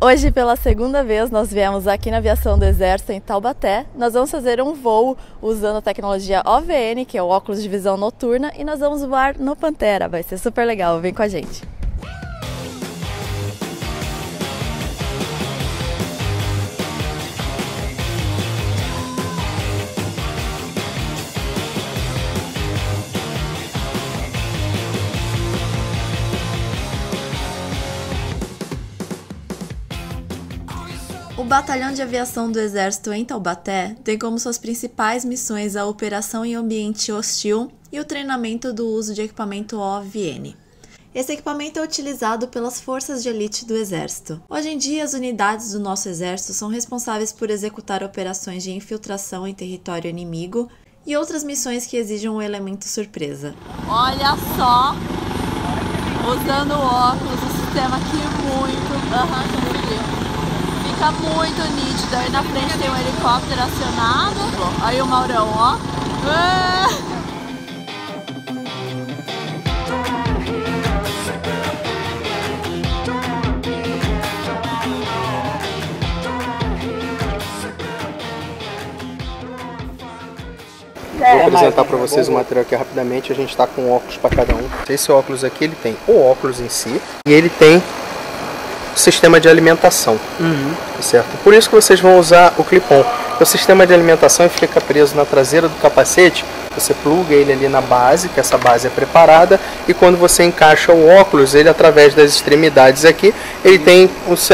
Hoje, pela segunda vez, nós viemos aqui na Aviação do Exército, em Taubaté. Nós vamos fazer um voo usando a tecnologia OVN, que é o óculos de visão noturna, e nós vamos voar no Pantera. Vai ser super legal, vem com a gente. O Batalhão de Aviação do Exército em Taubaté tem como suas principais missões a operação em ambiente hostil e o treinamento do uso de equipamento OVN. Esse equipamento é utilizado pelas forças de elite do Exército. Hoje em dia, as unidades do nosso Exército são responsáveis por executar operações de infiltração em território inimigo e outras missões que exijam um elemento surpresa. Olha só, usando o óculos, o sistema aqui muito... Fica muito nítido. Aí na frente tem um helicóptero acionado. Aí o Maurão, ó. Vou apresentar para vocês o material aqui rapidamente. A gente está com óculos para cada um. Esse óculos aqui, ele tem o óculos em si e ele tem sistema de alimentação, certo? Por isso que vocês vão usar o clip-on. O sistema de alimentação fica preso na traseira do capacete. Você pluga ele ali na base, que essa base é preparada, e quando você encaixa o óculos, ele através das extremidades aqui, ele tem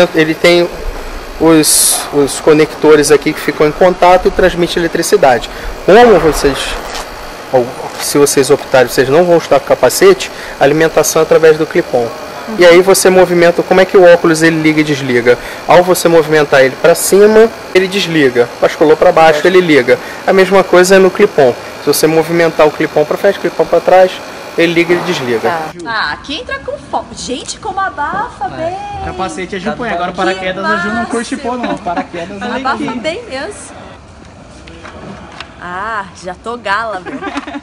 os conectores aqui que ficam em contato e transmite eletricidade. Como vocês, ou se vocês optarem, vocês não vão estar com capacete, a alimentação é através do clip-on. E aí você movimenta, como é que o óculos ele liga e desliga? Ao você movimentar ele para cima, ele desliga. Basculou para baixo, ele liga. A mesma coisa é no clip-on. Se você movimentar o clip-on para frente, o clip-on para trás, ele liga e ele desliga. Ah, aqui entra com foco. Gente, como abafa bem. Capacete a Ju põe, agora paraquedas a Ju não curte pôr não. Paraquedas abafa bem mesmo. Ah, já tô gala, velho.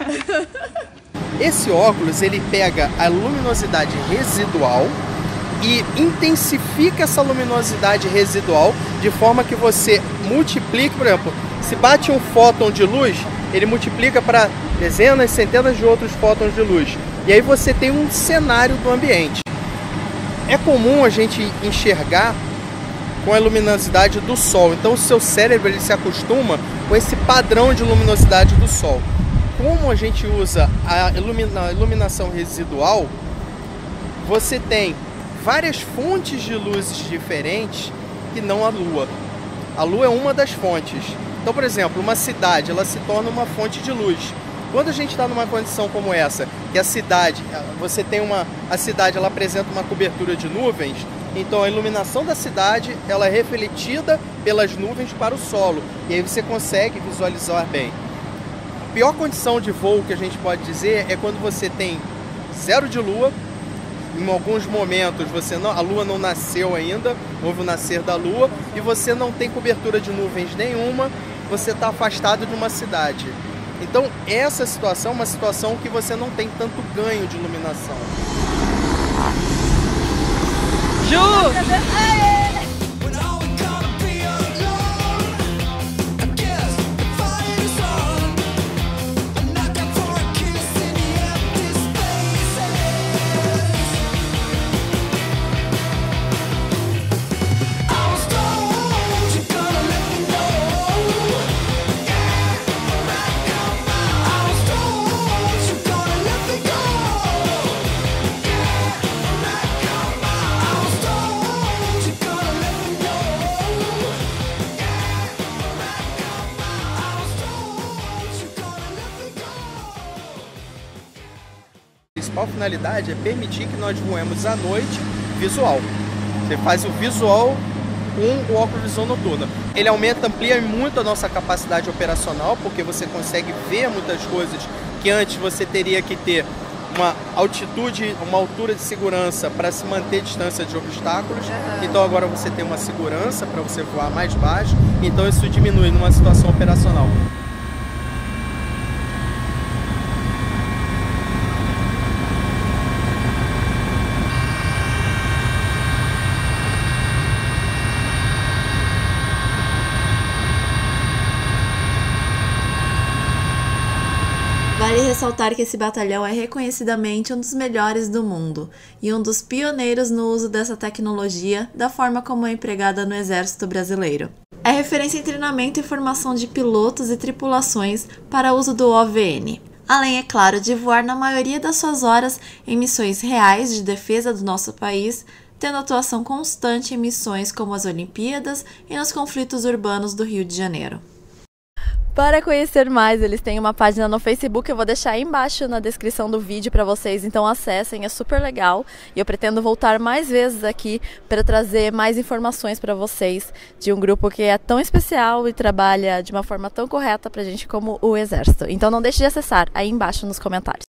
Esse óculos ele pega a luminosidade residual e intensifica essa luminosidade residual de forma que você multiplique, por exemplo, se bate um fóton de luz, ele multiplica para dezenas, centenas de outros fótons de luz. E aí você tem um cenário do ambiente. É comum a gente enxergar com a luminosidade do sol, então o seu cérebro ele se acostuma com esse padrão de luminosidade do sol. Como a gente usa a iluminação residual, você tem várias fontes de luzes diferentes que não a Lua. A Lua é uma das fontes. Então, por exemplo, uma cidade ela se torna uma fonte de luz. Quando a gente está numa condição como essa, que a cidade ela apresenta uma cobertura de nuvens, então a iluminação da cidade ela é refletida pelas nuvens para o solo e aí você consegue visualizar bem. A pior condição de voo que a gente pode dizer é quando você tem zero de lua, em alguns momentos a lua não nasceu ainda, não houve o nascer da lua, e você não tem cobertura de nuvens nenhuma, você está afastado de uma cidade. Então essa situação é uma situação que você não tem tanto ganho de iluminação. Ju! A principal finalidade é permitir que nós voemos à noite visual. Você faz o visual com o óculos de visão noturna. Ele amplia muito a nossa capacidade operacional, porque você consegue ver muitas coisas que antes você teria que ter uma altitude, uma altura de segurança para se manter distância de obstáculos. Então agora você tem uma segurança para você voar mais baixo, então isso diminui numa situação operacional. Vale ressaltar que esse batalhão é reconhecidamente um dos melhores do mundo e um dos pioneiros no uso dessa tecnologia da forma como é empregada no Exército Brasileiro. É referência em treinamento e formação de pilotos e tripulações para uso do OVN. Além, é claro, de voar na maioria das suas horas em missões reais de defesa do nosso país, tendo atuação constante em missões como as Olimpíadas e nos conflitos urbanos do Rio de Janeiro. Para conhecer mais, eles têm uma página no Facebook, eu vou deixar aí embaixo na descrição do vídeo para vocês, então acessem, é super legal. E eu pretendo voltar mais vezes aqui para trazer mais informações para vocês de um grupo que é tão especial e trabalha de uma forma tão correta para a gente como o Exército. Então não deixe de acessar aí embaixo nos comentários.